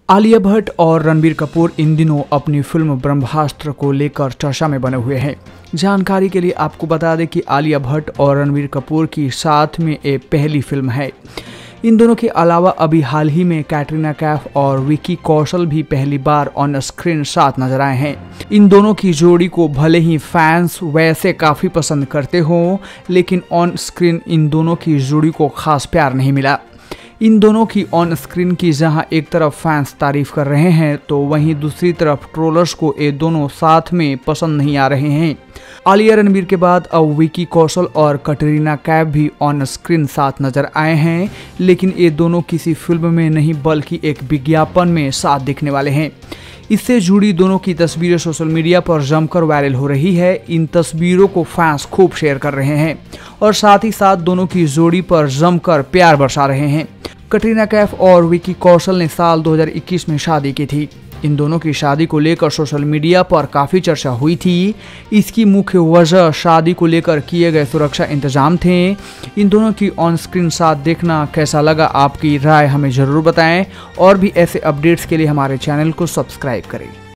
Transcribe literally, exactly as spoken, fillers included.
आलिया भट्ट और रणबीर कपूर इन दिनों अपनी फिल्म ब्रह्मास्त्र को लेकर चर्चा में बने हुए हैं। जानकारी के लिए आपको बता दें कि आलिया भट्ट और रणबीर कपूर की साथ में एक पहली फिल्म है। इन दोनों के अलावा अभी हाल ही में कैटरीना कैफ और विकी कौशल भी पहली बार ऑन स्क्रीन साथ नजर आए हैं। इन दोनों की जोड़ी को भले ही फैंस वैसे काफ़ी पसंद करते हों, लेकिन ऑन स्क्रीन इन दोनों की जोड़ी को खास प्यार नहीं मिला। इन दोनों की ऑन स्क्रीन की जहां एक तरफ फैंस तारीफ कर रहे हैं, तो वहीं दूसरी तरफ ट्रोलर्स को ये दोनों साथ में पसंद नहीं आ रहे हैं। आलिया रणबीर के बाद अब विकी कौशल और कैटरीना कैफ भी ऑन स्क्रीन साथ नजर आए हैं, लेकिन ये दोनों किसी फिल्म में नहीं बल्कि एक विज्ञापन में साथ दिखने वाले हैं। इससे जुड़ी दोनों की तस्वीरें सोशल मीडिया पर जमकर वायरल हो रही है। इन तस्वीरों को फैंस खूब शेयर कर रहे हैं और साथ ही साथ दोनों की जोड़ी पर जमकर प्यार बरसा रहे हैं। कैटरीना कैफ और विकी कौशल ने साल दो हज़ार इक्कीस में शादी की थी। इन दोनों की शादी को लेकर सोशल मीडिया पर काफ़ी चर्चा हुई थी। इसकी मुख्य वजह शादी को लेकर किए गए सुरक्षा इंतजाम थे। इन दोनों की ऑन स्क्रीन साथ देखना कैसा लगा, आपकी राय हमें ज़रूर बताएं और भी ऐसे अपडेट्स के लिए हमारे चैनल को सब्सक्राइब करें।